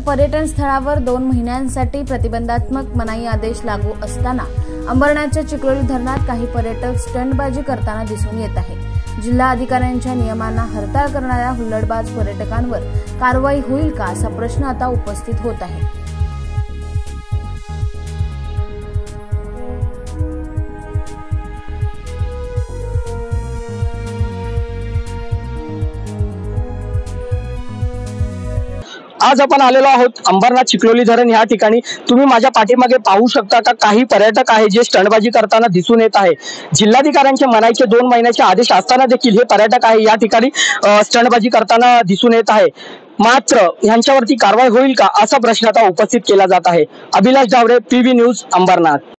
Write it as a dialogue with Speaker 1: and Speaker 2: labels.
Speaker 1: पर्यटन स्थळावर 2 महिन्यांसाठी प्रतिबंधात्मक मनाई आदेश लागू असताना अंबरनाथच्या चिखलोली धरणात काही पर्यटक स्टंटबाजी करताना दिसून येत आहे। जिल्हा अधिकाऱ्यांच्या नियमांना हरताळ करणाऱ्या हुल्लडबाज पर्यटकांवर कारवाई होईल का असा प्रश्न आता उपस्थित होत आहे।
Speaker 2: आज आपण आलेलो आहोत अंबरनाथ चिखलोली धरण या ठिकाणी। तुम्ही माझ्या पाठीमागे पाहू शकता का काही पर्यटक आहे जे स्टंटबाजी करताना दिसून येत आहे। जिल्हाधिकाऱ्यांचे मनाईचे 2 महिन्याचे आदेश असताना देखील हे पर्यटक आहे या ठिकाणी स्टंटबाजी करताना दिसून येत आहे। मात्र यांच्यावरती कारवाई होईल का असा प्रश्न आता उपस्थित केला जात आहे। Abhilash Daware, PV news, Ambernath.